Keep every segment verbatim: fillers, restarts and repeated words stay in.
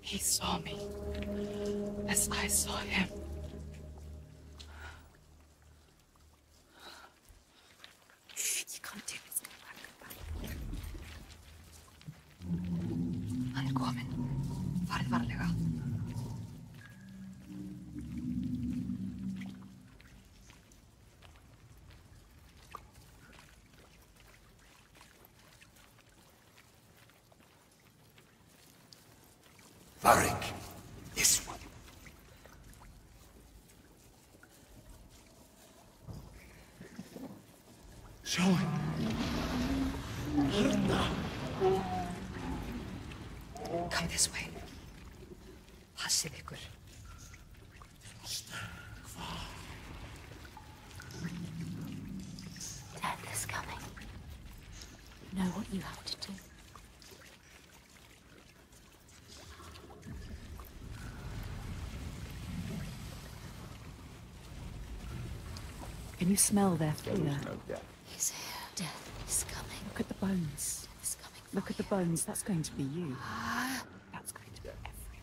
He saw me, as I saw him. You can't do this. Go back, go back. Han är kommen. Farið varlega. Varric, this one. Show Come this way. Passið ykkur. Death is coming. Know what you have to do. Can you smell their fear? He's here. Death is coming. Look at the bones. He's coming. Look at the bones. That's going to be you. That's going to be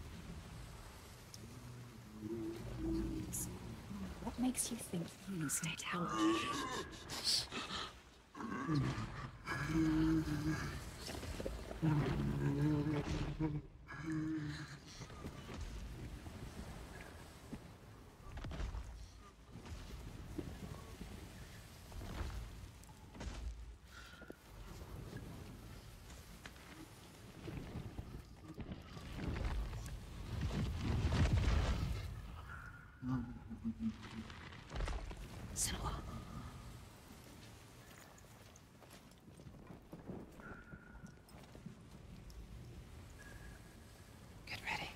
everyone. What makes you think you stayed out? Senua. Get ready.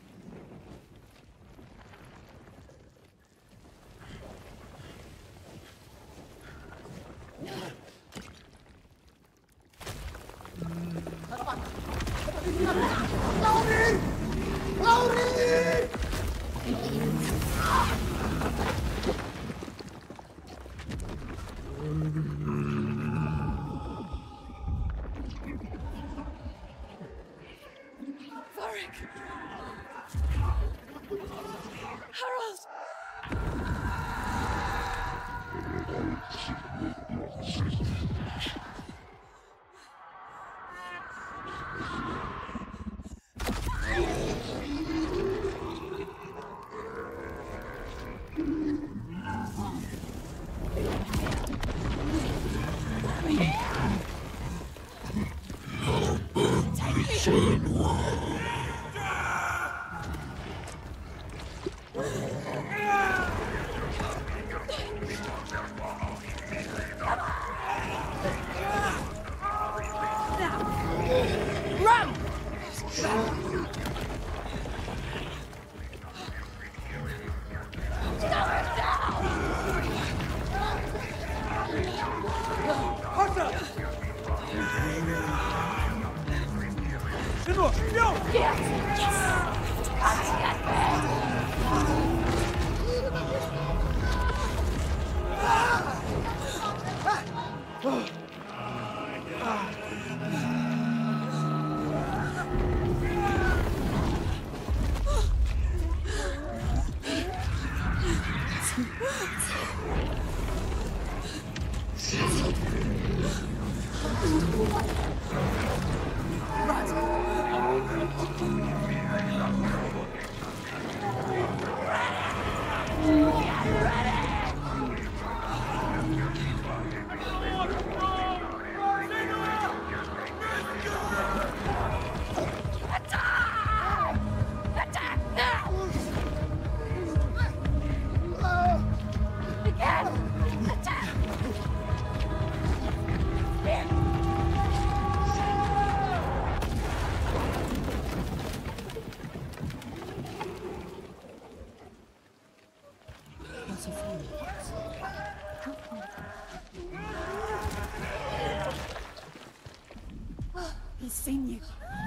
He's seen you.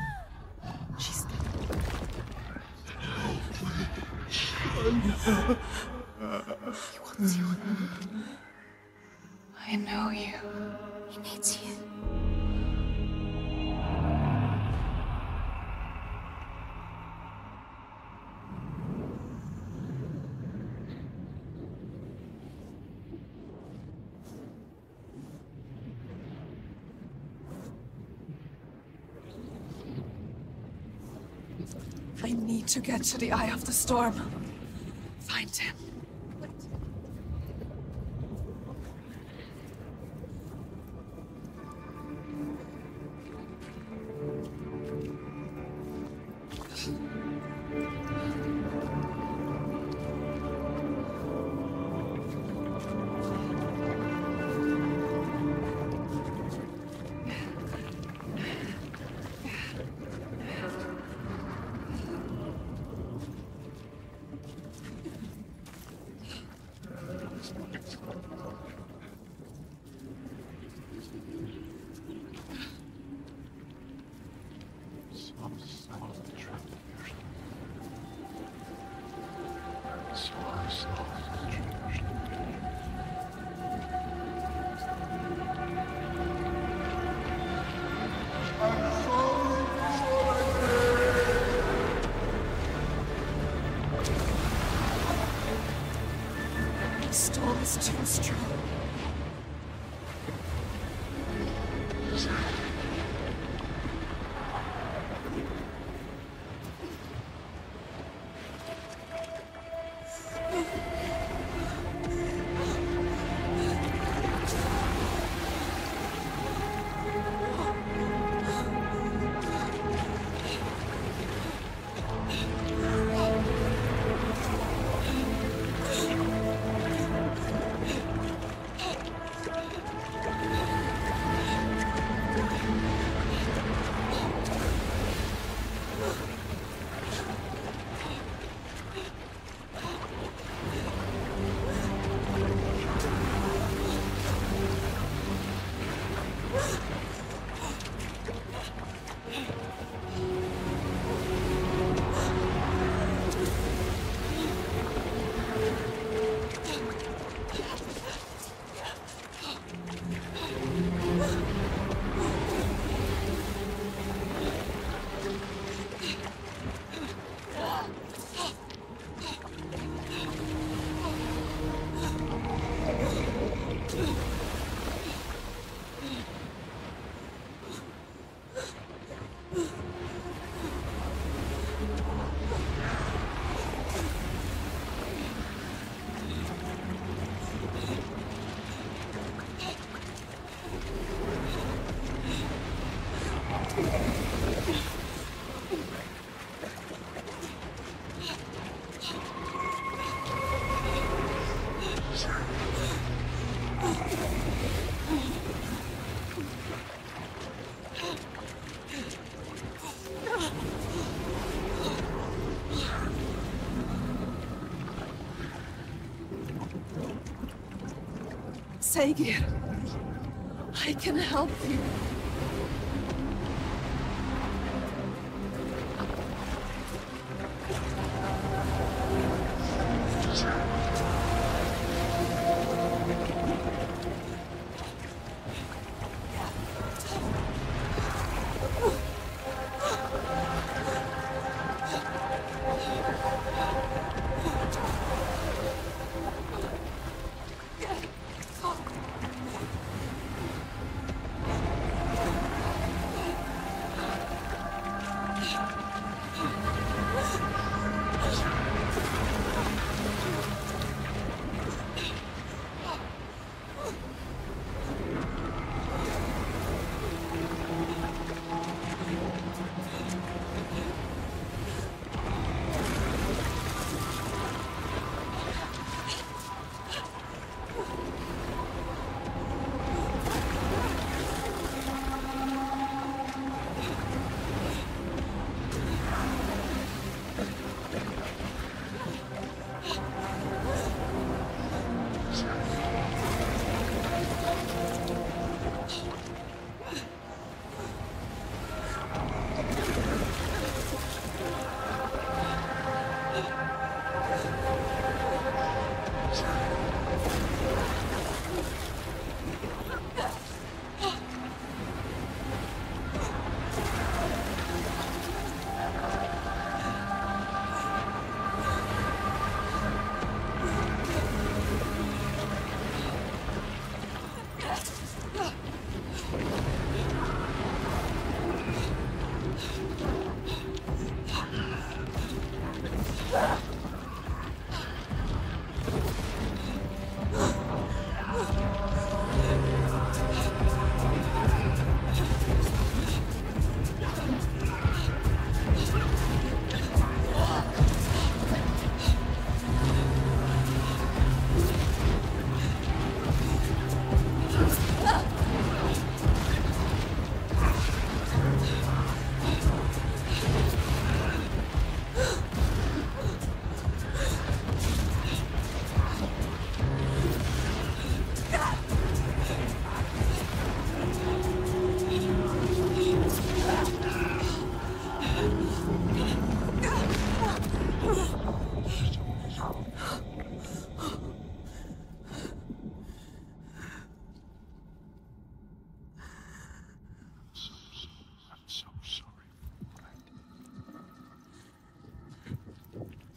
She's He wants you. I know you. He needs you. need to get to the eye of the storm. Find him. The storm is too strong. Saga, I can help you.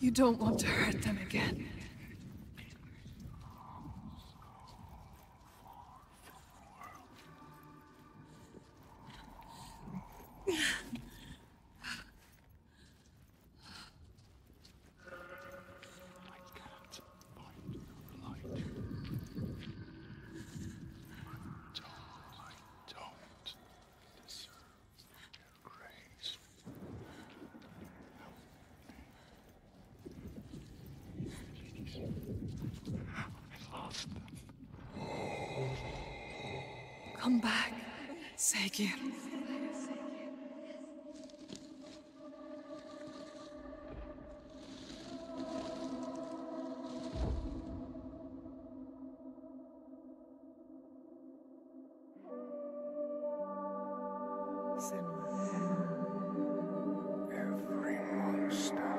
You don't want to hurt them again. Come back, Saga. Every monster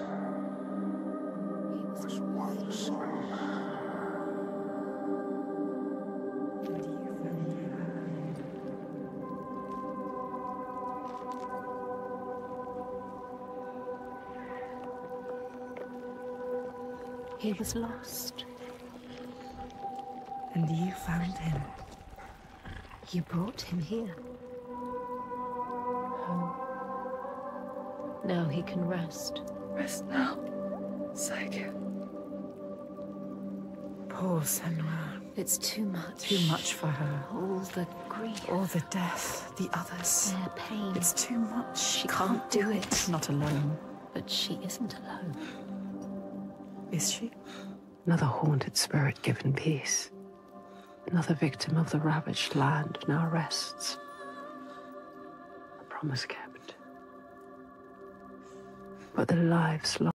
was once a man. He was lost. And you found him. You brought him here. Home. Now he can rest. Rest now, Saga. Poor Senua. It's too much. Too much for her. All the grief. All the death, the others. Their pain. It's too much. She can't do it. Not alone. But she isn't alone. Is she? Another haunted spirit given peace. Another victim of the ravaged land now rests. A promise kept. But their lives lost.